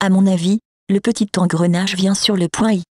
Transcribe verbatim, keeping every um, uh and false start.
À mon avis, le petit engrenage vient sur le point I.